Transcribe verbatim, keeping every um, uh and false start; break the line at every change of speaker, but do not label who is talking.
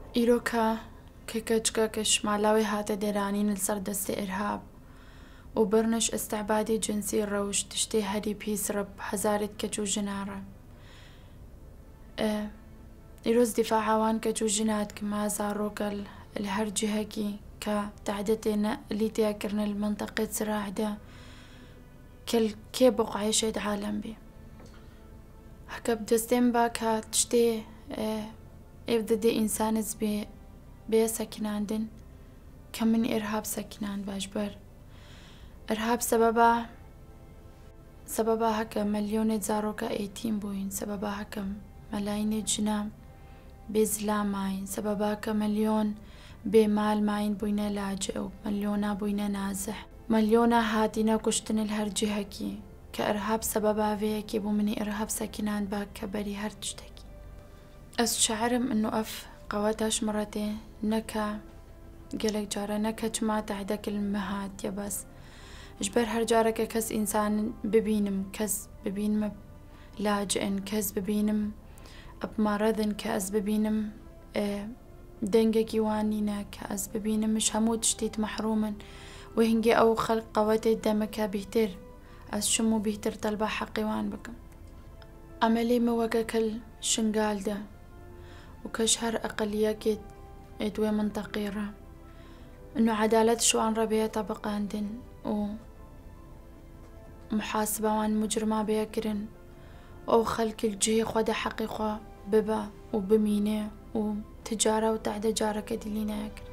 إيروكا كيكتشكا كش مالاوي هاتا ديرانين السردست إرهاب وبرنش استعبادي جنسي الروش تشتي هدي بيس رب هزارت كجو جنارة اه إيروز دفاع عوان كجو جنات كما زاروكا الهرجي هكي كتعدتنا اللي تياكرنا المنطقة سراح ده كل كي بقعي شيد عالم بي هكا بدستين باكا تشتي اه إبدا دي إنسان بي بي سكناندن كم من إرهاب سكنان باجبر إرهاب سببا سببا هكا مليون زاروكا ايتين بوين سببا هكا ملايين جنام بزلا ماين سببا هكا مليون بمال ماين بوينة لاجئ مليونا بوينة نازح مليونا هاتينا كشتن الهرجي هكي كإرهاب سببا فيكي بو مني إرهاب سكنان باك كبري هرجتكي أس شعرم إنه أف قواتاش مرتين نكا قلك جارة نكا جما تعدك المهات يا بس إجبر هرجارك كس إنسان ببينم كس ببينم لاجئن كس ببينم بمرضن كأس ببينم اه دنجا كيوانينا كأس ببينم مش هموت شتيت محروما وهنجي أو خلق قواتي دمك بيهتر أس شمو بيهتر طلبا حقي وان بكم عملي موكا كل شنقال ده وكشهر أقلية كيت إدوي منطقيرة إنه عدالة شو عن ربيع طبقة عندن ومحاسبة وان مجرمة بيكرن أو خلق الجي خدا حقيقة ببا وبمينة وتجارة وتعدى جارة كدلينا يكرن